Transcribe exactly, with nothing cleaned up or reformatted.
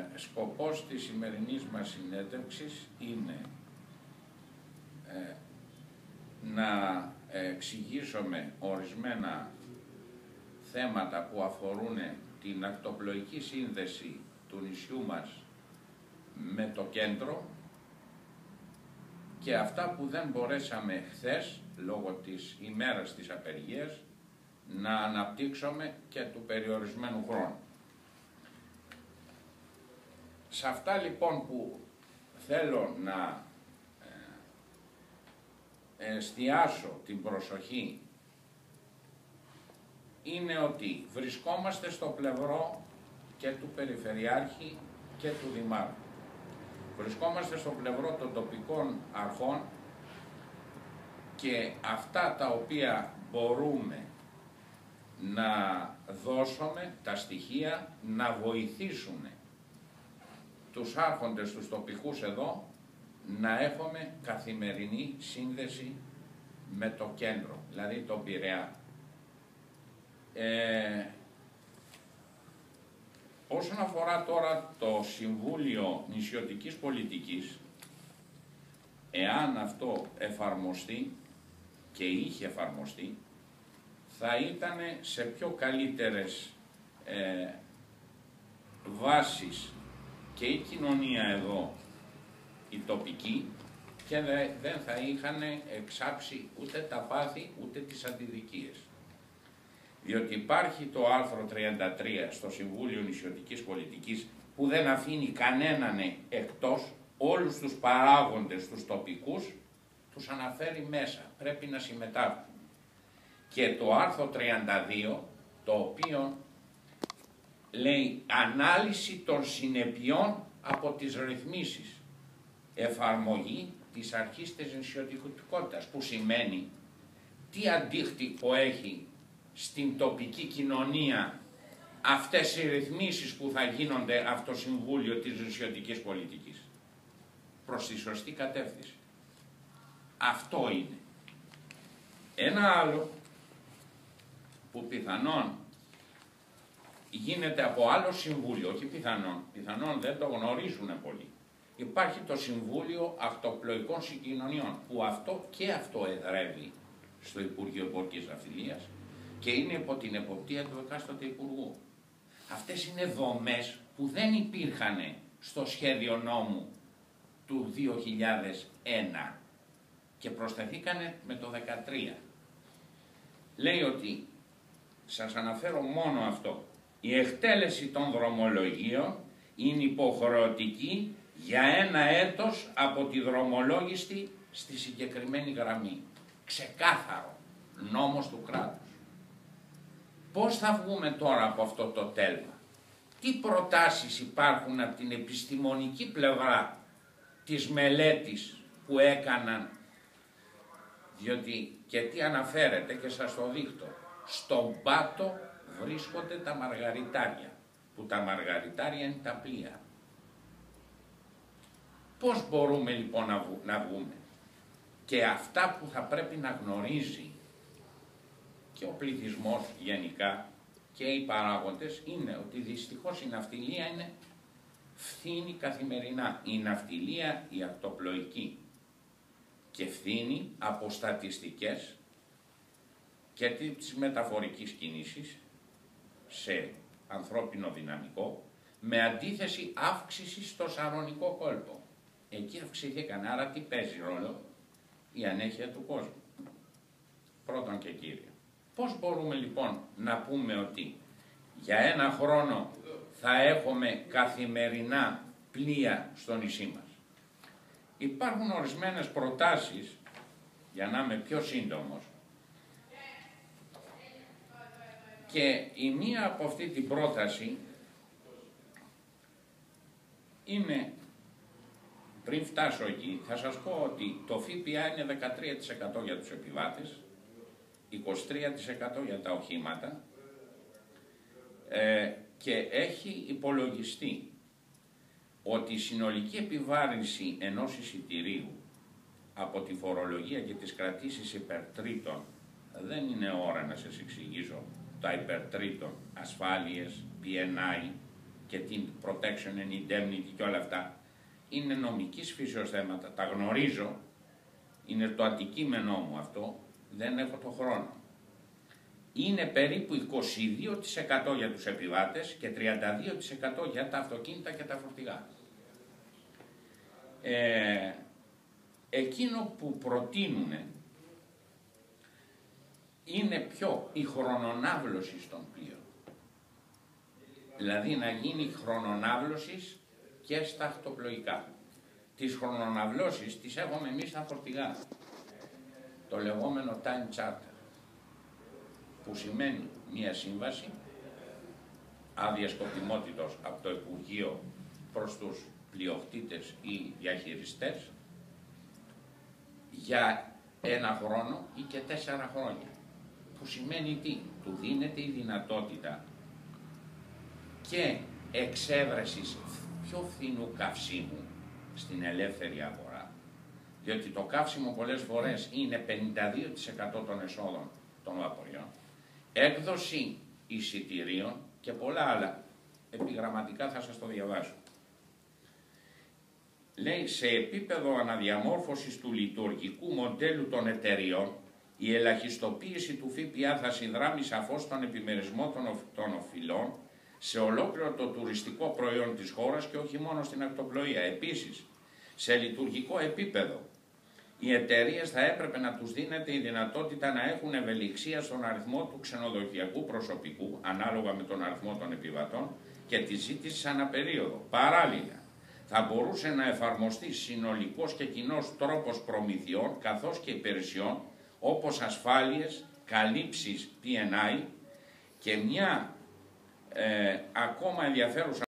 σκοπός της σημερινής μας συνέντευξης είναι ε, να εξηγήσουμε ορισμένα θέματα που αφορούν την ακτοπλοϊκή σύνδεση του νησιού μας με το κέντρο και αυτά που δεν μπορέσαμε χθες, λόγω της ημέρας της απεργίας, να αναπτύξουμε και του περιορισμένου χρόνου. Σε αυτά λοιπόν που θέλω να εστιάσω την προσοχή είναι ότι βρισκόμαστε στο πλευρό και του Περιφερειάρχη και του Δημάρχου. Βρισκόμαστε στο πλευρό των τοπικών αρχών και αυτά τα οποία μπορούμε να δώσουμε, τα στοιχεία, να βοηθήσουμε τους άρχοντες, τους τοπικούς εδώ, να έχουμε καθημερινή σύνδεση με το κέντρο, δηλαδή τον Πειραιά. Ε, όσον αφορά τώρα το Συμβούλιο Νησιωτικής Πολιτικής, εάν αυτό εφαρμοστεί και είχε εφαρμοστεί, θα ήταν σε πιο καλύτερες ε, βάσεις και η κοινωνία εδώ, η τοπική, και δεν θα είχαν εξάψει ούτε τα πάθη ούτε τις αντιδικίες. Διότι υπάρχει το άρθρο τριάντα τρία στο Συμβούλιο Νησιωτικής Πολιτικής που δεν αφήνει κανέναν εκτός, όλους τους παράγοντες, τους τοπικούς, τους αναφέρει μέσα, πρέπει να συμμετάσχουν. Και το άρθρο τριάντα δύο, το οποίο λέει ανάλυση των συνεπειών από τις ρυθμίσεις, εφαρμογή της αρχής της νησιωτικότητας, που σημαίνει τι αντίκτυπο έχει στην τοπική κοινωνία αυτές οι ρυθμίσεις που θα γίνονται από το Συμβούλιο της Νησιωτικής Πολιτικής προς τη σωστή κατεύθυνση. Αυτό είναι. Ένα άλλο που πιθανόν γίνεται από άλλο συμβούλιο, όχι πιθανόν, πιθανόν δεν το γνωρίζουν πολύ. Υπάρχει το Συμβούλιο Ακτοπλοϊκών Συγκοινωνιών, που αυτό και αυτό εδρεύει στο Υπουργείο Εμπορικής Ναυτιλίας και είναι υπό την εποπτεία του εκάστοτε Υπουργού. Αυτές είναι δομές που δεν υπήρχαν στο σχέδιο νόμου του δύο χιλιάδες ένα και προσθεθήκανε με το δύο χιλιάδες δεκατρία. Λέει ότι, σας αναφέρω μόνο αυτό, η εκτέλεση των δρομολογίων είναι υποχρεωτική για ένα έτος από τη δρομολόγηστη στη συγκεκριμένη γραμμή. Ξεκάθαρο, νόμος του κράτους. Πώς θα βγούμε τώρα από αυτό το τέλμα? Τι προτάσεις υπάρχουν από την επιστημονική πλευρά της μελέτης που έκαναν, διότι και τι αναφέρεται και σας το δείχνω. Στον πάτο βρίσκονται τα μαργαριτάρια, που τα μαργαριτάρια είναι τα πλοία. Πώς μπορούμε λοιπόν να, βγου, να βγούμε? Και αυτά που θα πρέπει να γνωρίζει και ο πληθυσμός γενικά και οι παράγοντες είναι ότι δυστυχώς η ναυτιλία είναι φθήνει καθημερινά. Η ναυτιλία η ακτοπλοϊκή και φθήνει από στατιστικές και της μεταφορικής κίνησης σε ανθρώπινο δυναμικό, με αντίθεση αύξηση στο σαρωνικό κόλπο. Εκεί αυξηθήκαν, άρα τι παίζει ρόλο? Η ανέχεια του κόσμου. Πρώτον και κύριο. Πώς μπορούμε λοιπόν να πούμε ότι για ένα χρόνο θα έχουμε καθημερινά πλοία στο νησί μας? Υπάρχουν ορισμένες προτάσεις, για να είμαι πιο σύντομος, και η μία από αυτή την πρόταση είναι, πριν φτάσω εκεί, θα σας πω ότι το ΦΠΑ είναι δεκατρία τοις εκατό για τους επιβάτες, είκοσι τρία τοις εκατό για τα οχήματα ε, και έχει υπολογιστεί ότι η συνολική επιβάρυνση ενός εισιτηρίου από τη φορολογία και τις κρατήσεις υπερτρίτων, δεν είναι ώρα να σας εξηγήσω τα υπερτρίτων, ασφάλειες, πι εν άι, και την protection and indemnity και όλα αυτά, είναι νομικής φύσεως θέματα, τα γνωρίζω, είναι το αντικείμενό μου αυτό, δεν έχω το χρόνο. Είναι περίπου είκοσι δύο τοις εκατό για τους επιβάτες και τριάντα δύο τοις εκατό για τα αυτοκίνητα και τα φορτηγά. Ε, εκείνο που προτείνουν είναι πιο η χρονονάβλωση στον πλοίο. Δηλαδή να γίνει χρονονάβλωση και στα αυτοπλοϊκά. Τις χρονοναυλώσεις τις έχουμε εμείς στα φορτηγά. Το λεγόμενο time charter, που σημαίνει μία σύμβαση άδεια σκοπιμότητος από το Υπουργείο προς τους πλειοκτήτες ή διαχειριστές για ένα χρόνο ή και τέσσερα χρόνια. Που σημαίνει τι? Του δίνεται η δυνατότητα και εξέβρεσης πιο φθηνού καυσίμου στην ελεύθερη αγορά, διότι το καύσιμο πολλές φορές είναι πενήντα δύο τοις εκατό των εσόδων των βαποριών, έκδοση εισιτηρίων και πολλά άλλα. Επιγραμματικά θα σας το διαβάσω. Λέει, σε επίπεδο αναδιαμόρφωσης του λειτουργικού μοντέλου των εταιριών, η ελαχιστοποίηση του ΦΠΑ θα συνδράμει σαφώς στον επιμερισμό των, των οφειλών σε ολόκληρο το τουριστικό προϊόν της χώρας και όχι μόνο στην ακτοπλοεία. Επίσης, σε λειτουργικό επίπεδο, οι εταιρείες θα έπρεπε να τους δίνεται η δυνατότητα να έχουν ευελιξία στον αριθμό του ξενοδοχειακού προσωπικού, ανάλογα με τον αριθμό των επιβατών και τη ζήτηση ανά περίοδο. Παράλληλα, θα μπορούσε να εφαρμοστεί συνολικός και κοινός τρόπος προμηθειών καθώς και υπηρεσιών όπως ασφάλειες, καλύψεις πι εν άι και μια ε, ακόμα ενδιαφέρουσα